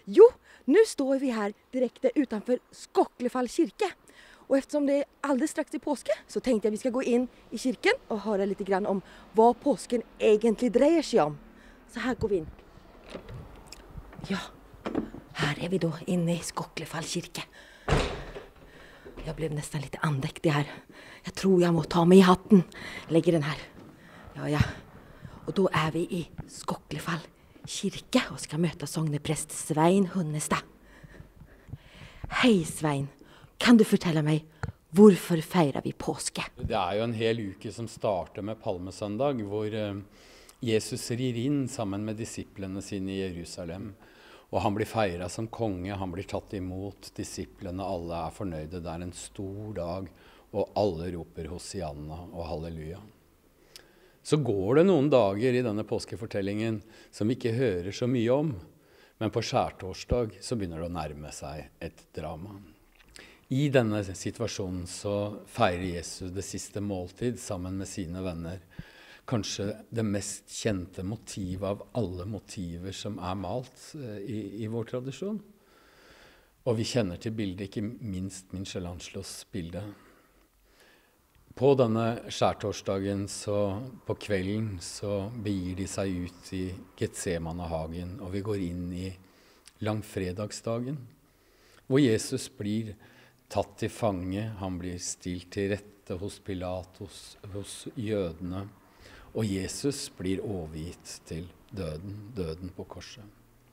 Jo, nu står vi här direkt utanför Skoklefall kyrka. Och eftersom det är alldeles strax i påske så tänkte jag vi ska gå in i kyrkan och höra lite grann om vad påsken egentligen dreier sig om. Så här går vi in. Ja, här är vi då inne i Skoklefall kyrka. Jag blev nästan lite andäktig här. Jag tror jag må ta mig i hatten. Lägger den här. Ja. Och då är vi i Skoklefall kyrka och ska möta sognepräst Svein Hunnestad. Hej Svein, kan du fortelle meg hvorfor feirer vi påske? Det er jo en hel uke som starter med Palmesøndag, hvor Jesus rir inn sammen med disiplene sine i Jerusalem. Og han blir feiret som konge, han blir tatt imot, disiplene, alle er fornøyde. Det er en stor dag, og alle roper Hosianna og halleluja. Så går det noen dager i denne påskefortellingen som vi ikke hører så mye om, men på skjærtorsdag så begynner det å nærme seg et drama. I denne situasjonen så feirer Jesus det siste måltid sammen med sine venner. Kanskje det mest kjente motivet av alle motiver som er malt i vår tradisjon. Og vi kjenner til bildet, ikke minst Michelangelos bilde. På denne skjærtorsdagen, så på kvelden, så begir de seg ut i Getsemane-hagen, og vi går inn i langfredagsdagen, hvor Jesus blir tatt til fange, han blir stilt til rette hos Pilatus, hos jødene, og Jesus blir overgitt til døden på korset.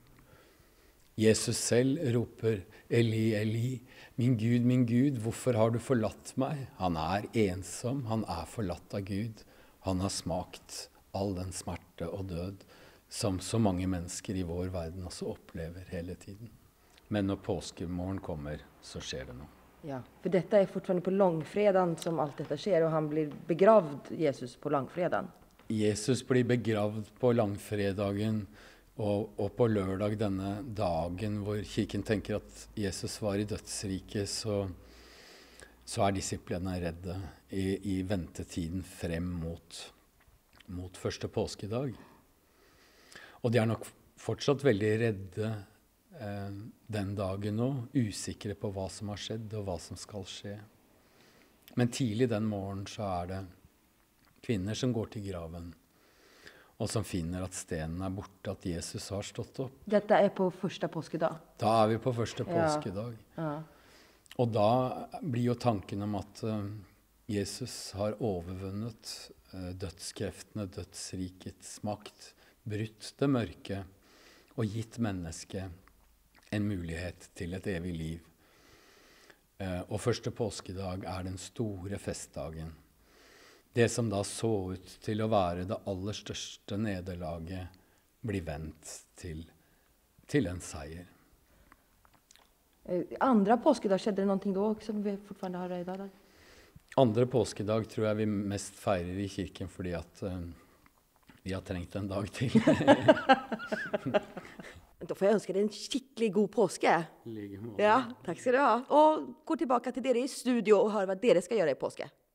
Jesus selv roper, Eli, Eli, min Gud, hvorfor har du forlatt meg? Han er ensom, han er forlatt av Gud. Han har smakt all den smerte og død som så mange mennesker i vår verden også opplever hele tiden. Men når påskemorgen kommer, så skjer det noe. Ja, for dette er fortfarande på langfredagen som alt dette skjer, og han blir begravd, Jesus, på langfredagen. Jesus blir begravd på langfredagen, og på lørdag denne dagen hvor kirken tenker at Jesus var i dødsriket, så er disiplene redde i ventetiden frem mot første påskedag. Og de er nok fortsatt veldig redde den dagen nå, usikre på hva som har skjedd og hva som skal skje. Men tidlig den morgen så er det kvinner som går til graven, og som finner at stenen er borte, at Jesus har stått opp. Dette er på første påskedag? Da er vi på første påskedag. Ja. Og da blir jo tanken om at Jesus har overvunnet dødskreftene, dødsrikets makt, brutt det mørke og gitt mennesket en mulighet til et evig liv. Og første påskedag er den store festdagen. Det som da så ut til å være det aller største nederlaget blir vendt til en seier. Andre påskedag skjedde det noe da som vi fortfarande har i dag? Andre påskedag tror jeg vi mest feirer i kirken fordi at vi har trengt en dag til. Da får jeg ønske deg en skikkelig god påske. Like måte. Ja, takk skal du ha. Og gå tilbake til dere i studio og høre hva dere skal gjøre i påske.